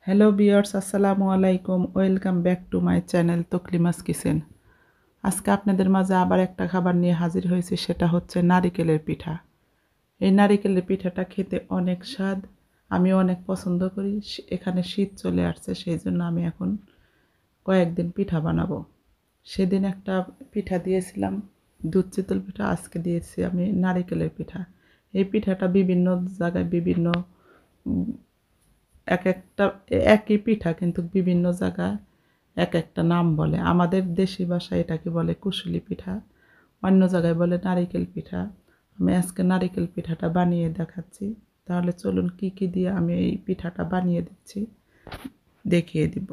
Hello viewers, আসসালামু আলাইকুম। Welcome back to my channel Taklima's kitchen. আজকে আপনাদের মাঝে আবার একটা খাবার নিয়ে হাজির হয়েছি, সেটা হচ্ছে নারিকেলের পিঠা। এই নারিকেলের পিঠাটা খেতে অনেক স্বাদ, আমি অনেক পছন্দ করি। এখানে শীত চলে আসছে, সেই জন্য আমি এখন কয়েকদিন পিঠা বানাবো। সেদিন একটা পিঠা দিয়েছিলাম, দুধ চিতল পিঠা। আজকে দিয়েছি আমি নারিকেলের পিঠা। এই পিঠাটা বিভিন্ন জায়গায় বিভিন্ন এক একটা একই পিঠা কিন্তু বিভিন্ন জায়গায় এক একটা নাম বলে। আমাদের দেশি ভাষায় এটাকে বলে কুশুলি পিঠা, অন্য জায়গায় বলে নারিকেল পিঠা। আমি আজকে নারিকেল পিঠাটা বানিয়ে দেখাচ্ছি। তাহলে চলুন কি কি দিয়ে আমি এই পিঠাটা বানিয়ে দিচ্ছি দেখিয়ে দিব।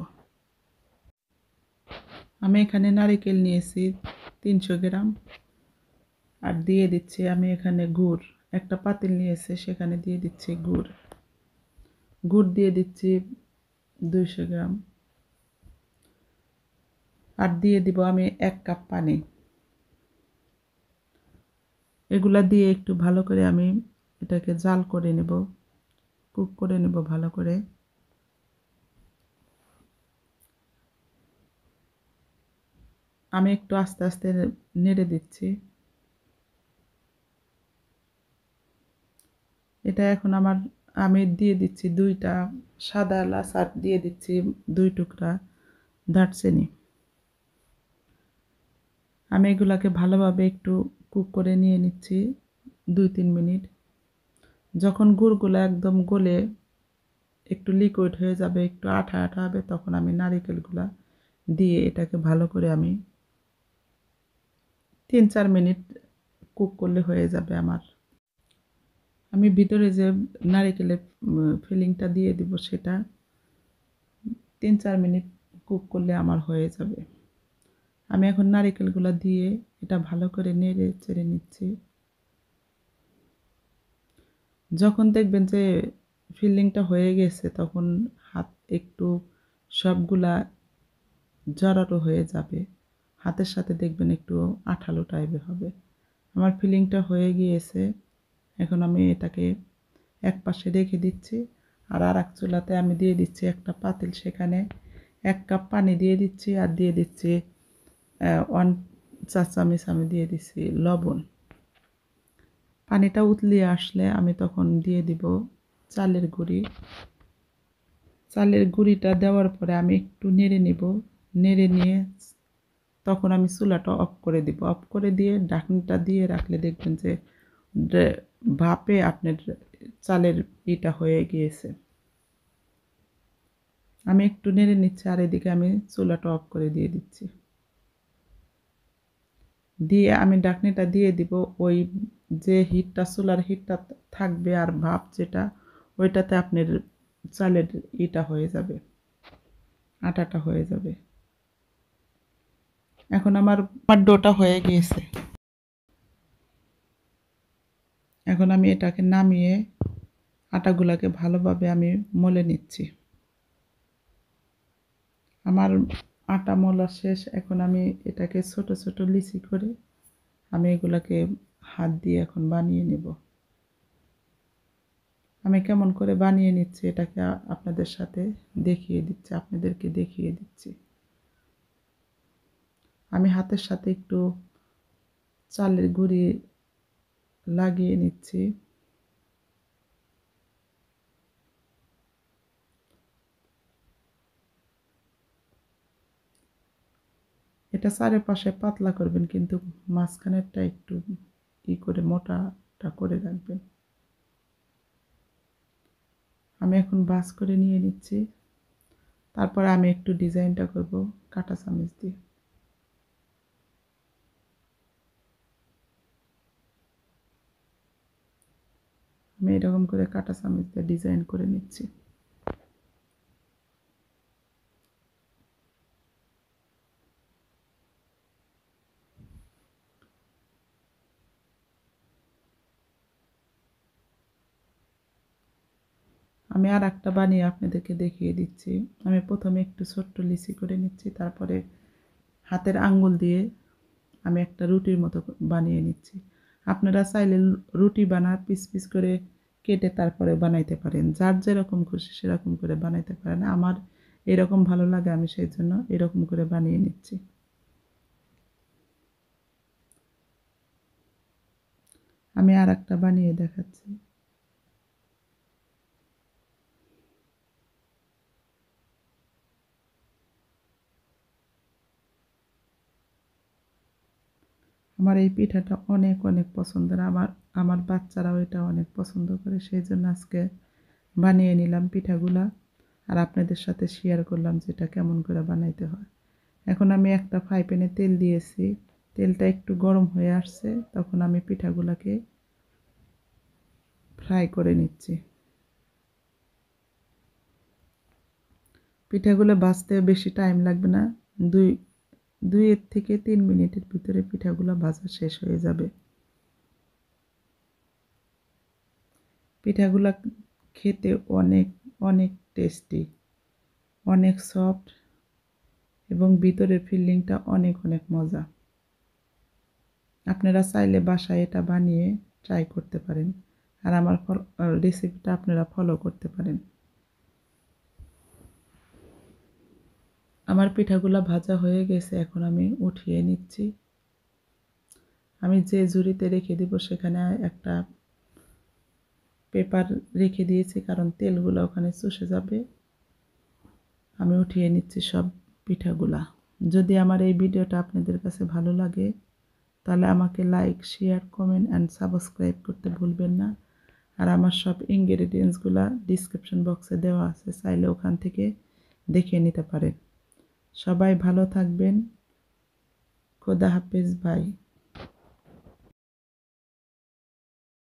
আমি এখানে নারিকেল নিয়েছি 300 গ্রাম, আর দিয়ে দিচ্ছি আমি এখানে গুড়। একটা পাতিল নিয়েছে, সেখানে দিয়ে দিচ্ছি গুড়। গুড় দিয়ে দিচ্ছি 200 গ্রাম, আর দিয়ে দিব আমি 1 কাপ পানি। এগুলা দিয়ে একটু ভালো করে আমি এটাকে জাল করে নেব, কুক করে নেব ভালো করে। আমি একটু আস্তে আস্তে নেড়ে দিচ্ছি। এটা এখন আমি দিয়ে দিচ্ছি 2টা সাদা এলাচ, আর দিয়ে দিচ্ছি 2 টুকরা দারচিনি। আমি এগুলাকে ভালোভাবে একটু কুক করে নিয়ে নিচ্ছি 2-3 মিনিট। যখন গুড়গুলো একদম গলে একটু লিকুইড হয়ে যাবে, একটু আঠা আঠা হবে, তখন আমি নারিকেলগুলা দিয়ে এটাকে ভালো করে আমি 3-4 মিনিট কুক করলে হয়ে যাবে আমার। আমি ভিতরে যে নারিকেলের ফিলিংটা দিয়ে দিব, সেটা 3-4 মিনিট কুক করলে আমার হয়ে যাবে। আমি এখন নারিকেলগুলো দিয়ে এটা ভালো করে নেড়ে চেড়ে নিচ্ছি। যখন দেখবেন যে ফিলিংটা হয়ে গেছে, তখন হাত একটু সবগুলা জড়ালো হয়ে যাবে, হাতের সাথে দেখবেন একটু আঠালো টাইপের হবে। আমার ফিলিংটা হয়ে গিয়েছে। এখন আমি এটাকে এক পাশে রেখে দিচ্ছি, আর এক চুলাতে আমি দিয়ে দিচ্ছি একটা পাতিল। সেখানে 1 কাপ পানি দিয়ে দিচ্ছি, আর দিয়ে দিচ্ছি 1 চা চামচ আমি দিয়ে দিচ্ছি লবণ। পানিটা উতলিয়ে আসলে আমি তখন দিয়ে দিব চালের গুঁড়ি। চালের গুঁড়িটা দেওয়ার পরে আমি একটু নেড়ে নিব। নেড়ে নিয়ে তখন আমি চুলাটা অফ করে দিব। অফ করে দিয়ে ঢাকনিটা দিয়ে রাখলে দেখবেন যে ভাপে আপনার চালের ইটা হয়ে গিয়েছে। আমি একটু নেড়ে নিচ্ছি, আর এদিকে আমি চুলাটা অফ করে দিয়ে দিচ্ছি। দিয়ে আমি ঢাকনিটা দিয়ে দিব। ওই যে হিটটা, চুলার হিটটা থাকবে, আর ভাপ যেটা, ওইটাতে আপনার চালের ইটা হয়ে যাবে, আটাটা হয়ে যাবে। এখন আমার ডোটা হয়ে গিয়েছে। এখন আমি এটাকে নামিয়ে আটাগুলাকে ভালোভাবে আমি মলে নিচ্ছি। আমার আটা মলা শেষ। এখন আমি এটাকে ছোট ছোট লিচি করে আমি এগুলাকে হাত দিয়ে এখন বানিয়ে নেব। আমি কেমন করে বানিয়ে নিচ্ছি এটাকে আপনাদের সাথে আপনাদেরকে দেখিয়ে দিচ্ছি। আমি হাতের সাথে একটু চালের গুঁড়ি লাগিয়ে নিচ্ছি। এটা চারিপাশে পাতলা করবেন, কিন্তু মাঝখানেরটা একটু করে মোটাটা করে রাখবেন। আমি এখন বাস করে নিয়ে নিচ্ছি। তারপরে আমি একটু ডিজাইনটা করব কাঁটা চামচ দিয়ে। আমি এরকম করে কাঁটা চামচ দিয়ে ডিজাইন করে নিচ্ছি। আমি আর একটা বানিয়ে আপনাদেরকে দেখিয়ে দিচ্ছি। আমি প্রথমে একটু ছোট্ট লিচি করে নিচ্ছি, তারপরে হাতের আঙ্গুল দিয়ে আমি একটা রুটির মতো বানিয়ে নিচ্ছি। আপনারা চাইলে রুটি পিস পিস করে কেটে তারপরে বানাইতে পারেন। যার যেরকম খুশি সেরকম করে বানাইতে পারেন। আমার এরকম ভালো লাগে, আমি সেই জন্য এরকম করে বানিয়ে নিচ্ছি। আমি আরেকটা বানিয়ে দেখাচ্ছি। আমার এই পিঠাটা অনেক অনেক পছন্দের। আমার বাচ্চারাও এটা অনেক পছন্দ করে, সেই জন্য আজকে বানিয়ে নিলাম পিঠাগুলা আর আপনাদের সাথে শেয়ার করলাম যে এটা কেমন করে বানাইতে হয়। এখন আমি একটা ফ্রাই প্যানে তেল দিয়েছি, তেলটা একটু গরম হয়ে আসছে, তখন আমি পিঠাগুলাকে ফ্রাই করে নিচ্ছি। পিঠাগুলো ভাজতে বেশি টাইম লাগবে না, 2 থেকে 3 মিনিটের ভিতরে পিঠাগুলো ভাজা শেষ হয়ে যাবে। পিঠাগুলো খেতে অনেক অনেক টেস্টি, অনেক সফট এবং ভিতরের ফিলিংটা অনেক অনেক মজা। আপনারা চাইলে বাসায় এটা বানিয়ে ট্রাই করতে পারেন আর আমার রেসিপিটা আপনারা ফলো করতে পারেন। আমার পিঠাগুলো ভাজা হয়ে গেছে, এখন আমি উঠিয়ে নিচ্ছি। আমি যে ঝুড়িতে রেখে দিব সেখানে একটা পেপার রেখে দিয়েছি, কারণ তেলগুলো ওখানে চুষে যাবে। আমি উঠিয়ে নিচ্ছি সব পিঠাগুলা। যদি আমার এই ভিডিওটা আপনাদের কাছে ভালো লাগে তাহলে আমাকে like, share, comment and subscribe করতে ভুলবেন না। আর আমার সব ইনগ্রেডিয়েন্টসগুলা ডিসক্রিপশন বক্সে দেওয়া আছে, চাইলে ওখান থেকে দেখে নিতে পারেন। সবাই ভালো থাকবেন। খোদা হাফেজ, বাই।